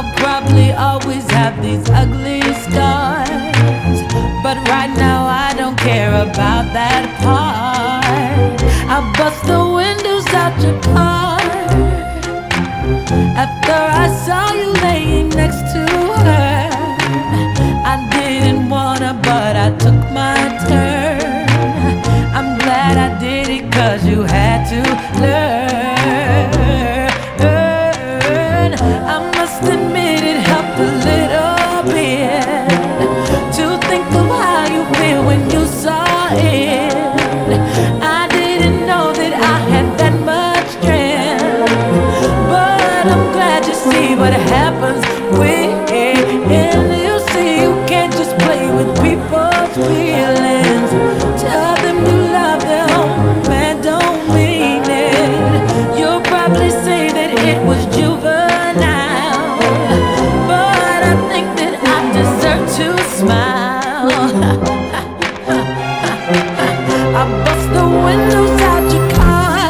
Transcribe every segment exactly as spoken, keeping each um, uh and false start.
I'll probably always have these ugly scars, but right now I don't care about that part. I'll bust the windows out your car after I saw you laying next to her. I didn't wanna, but I took my turn. I'm glad I did it, cause you had to learn. I must admit it helped a little bit to think of how you feel when you saw it. I didn't know that I had that much strength, but I'm glad you see what happens when you see you can't just play with people's feelings. Tell them you love them, man, don't mean it. You'll probably say that it was juvenile, but I think that I deserve to smile. I bust the windows out your car.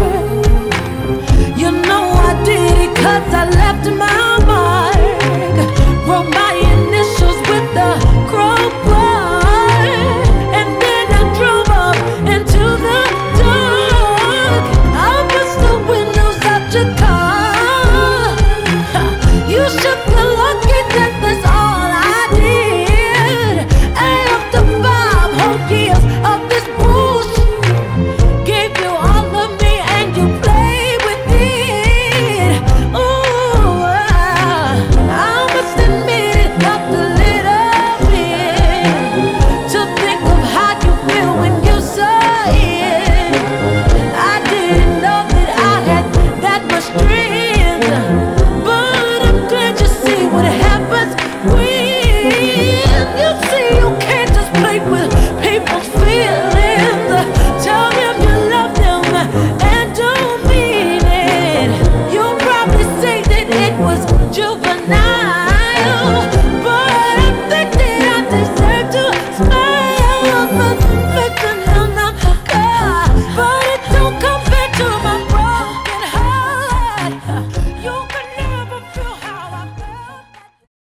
You know I did it cause I left my mark. Wrote my initials with the crowbar, and then I drove up into the dark. I bust the windows out your car. You should feel lucky that that's all I did. After five whole years of this bullshit, gave you all of me and you played with it. Ooh, I must admit it helped a little bit to think of how you feel when you saw it. I didn't know that I had that much strength, but I'm glad you see what happens when you see you can't just play with people's feelings. Tell them you love them and don't mean it. You'll probably say that it was juvenile,